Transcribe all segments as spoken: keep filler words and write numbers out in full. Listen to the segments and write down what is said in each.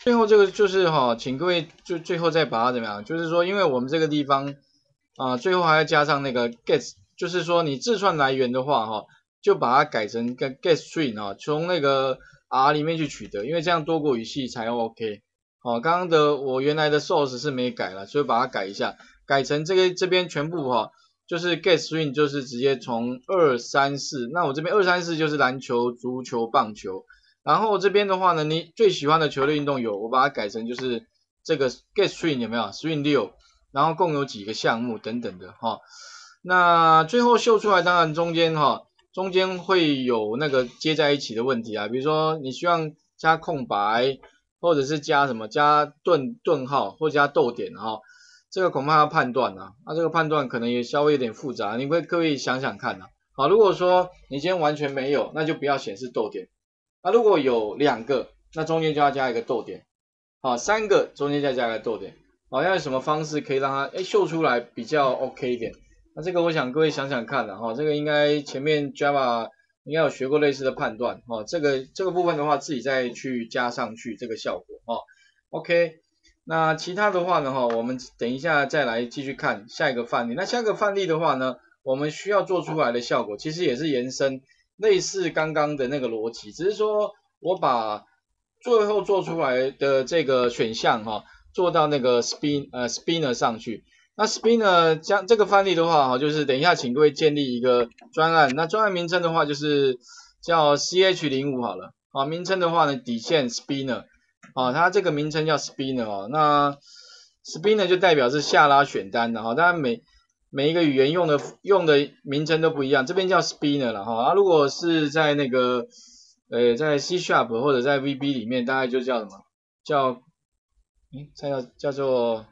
最后这个就是哈、哦，请各位就最后再把它怎么样？就是说，因为我们这个地方啊、呃，最后还要加上那个 get， 就是说你字串来源的话哈、哦，就把它改成个 get string 啊，从那个 R 里面去取得，因为这样多国语系才 OK。好、哦，刚刚的我原来的 source 是没改了，所以把它改一下，改成这个这边全部哈、哦，就是 get string 就是直接从二三四，那我这边二三四就是篮球、足球、棒球。然后这边的话呢，你最喜欢的球类运动有，我把它改成就是这个 get string 有没有 string 六，然后共有几个项目等等的哈。那最后秀出来，当然中间哈，中间会有那个接在一起的问题啊，比如说你希望加空白，或者是加什么加顿顿号或加逗点哈，这个恐怕要判断啊，那这个判断可能也稍微有点复杂，你会各位想想看啊。好，如果说你今天完全没有，那就不要显示逗点。那如果有两个，那中间就要加一个逗点，好，三个中间再加一个逗点，好，要有什么方式可以让它哎秀出来比较 OK 一点？那这个我想各位想想看的哈，这个应该前面 Java 应该有学过类似的判断哈，这个这个部分的话自己再去加上去这个效果哈 ，OK。那其他的话呢哈，我们等一下再来继续看下一个范例。那下一个范例的话呢，我们需要做出来的效果其实也是延伸。类似刚刚的那个逻辑，只是说我把最后做出来的这个选项哈、哦，做到那个 spin 呃 spinner 上去。那 spinner 将这个范例的话哈，就是等一下请各位建立一个专案。那专案名称的话就是叫 C H 零五 好了。啊，名称的话呢底线 spinner。啊，它这个名称叫 spinner 哦。那 spinner 就代表是下拉选单的哈，当然每每一个语言用的用的名称都不一样，这边叫 spinner 了哈。啊，如果是在那个呃在 C Sharp 或者在 V B 里面，大概就叫什么？叫诶，这叫叫做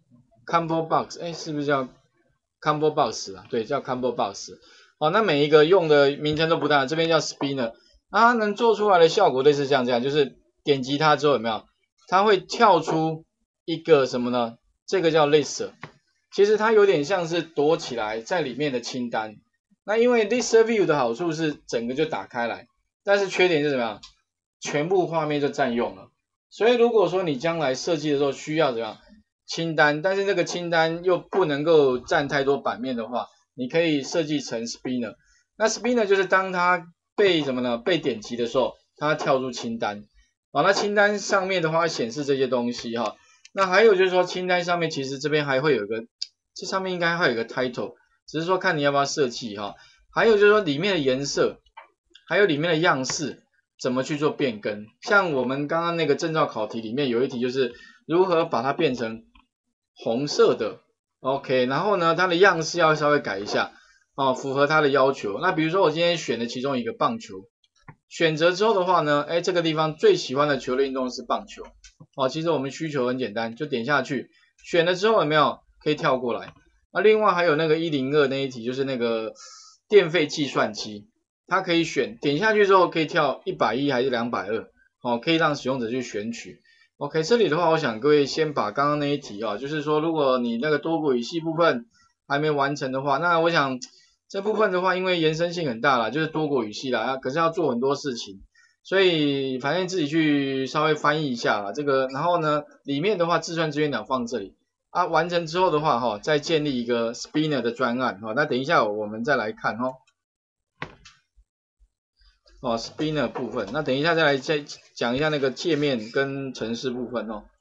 combo box， 哎，是不是叫 combo box 啊？对，叫 combo box。好，那每一个用的名称都不大，这边叫 spinner， 那它能做出来的效果类似像这样，就是点击它之后有没有？它会跳出一个什么呢？这个叫 list。其实它有点像是躲起来在里面的清单。那因为 list view 的好处是整个就打开来，但是缺点是怎么样？全部画面就占用了。所以如果说你将来设计的时候需要怎么样清单，但是那个清单又不能够占太多版面的话，你可以设计成 spinner。那 spinner 就是当它被什么呢？被点击的时候，它跳出清单。好，那清单上面的话会显示这些东西哈。那还有就是说清单上面其实这边还会有一个，这上面应该会有一个 title， 只是说看你要不要设计哈。还有就是说里面的颜色，还有里面的样式怎么去做变更。像我们刚刚那个证照考题里面有一题就是如何把它变成红色的 ，OK， 然后呢它的样式要稍微改一下哦，符合它的要求。那比如说我今天选的其中一个棒球。选择之后的话呢，哎，这个地方最喜欢的球类运动是棒球。哦，其实我们需求很简单，就点下去，选了之后有没有可以跳过来？那另外还有那个一零二那一题，就是那个电费计算机，它可以选，点下去之后可以跳一百一还是两百二，哦，可以让使用者去选取。OK， 这里的话，我想各位先把刚刚那一题啊，就是说如果你那个多国语系部分还没完成的话，那我想。这部分的话，因为延伸性很大啦，就是多国语系啦，可是要做很多事情，所以反正自己去稍微翻译一下啦。这个，然后呢，里面的话，自串资源档放这里啊，完成之后的话，哈，再建立一个 spinner 的专案，哈，那等一下我们再来看哈，哦 spinner 部分，那等一下再来再讲一下那个界面跟程式部分哦。